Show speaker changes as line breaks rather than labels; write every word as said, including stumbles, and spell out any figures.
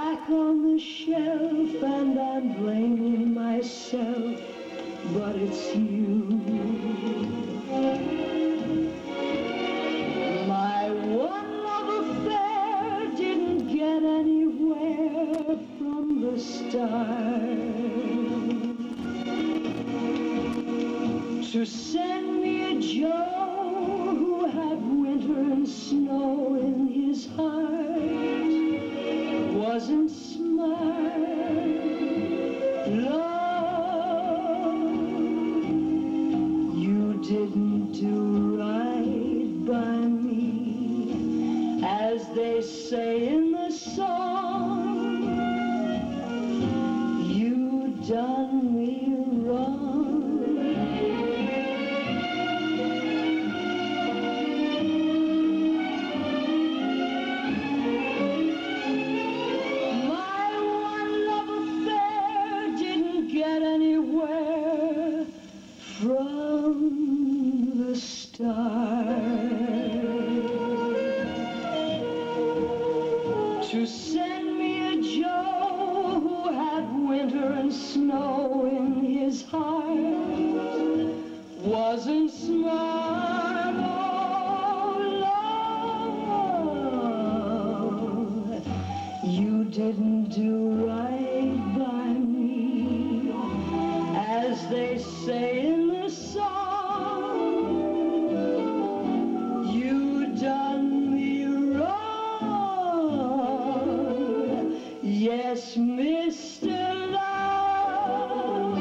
back on the shelf and I'm blaming myself, but it's you. My one love affair didn't get anywhere from the start. To send me a Joe who had winter and snow in his heart wasn't smart. Love, you didn't do right by me, as they say in the song. You done me wrong. From the start. To send me a Joe who had winter and snow in his heart wasn't smart. Oh, love, you didn't do right by me, as they say in the song. You done me wrong. Yes, Mister Love,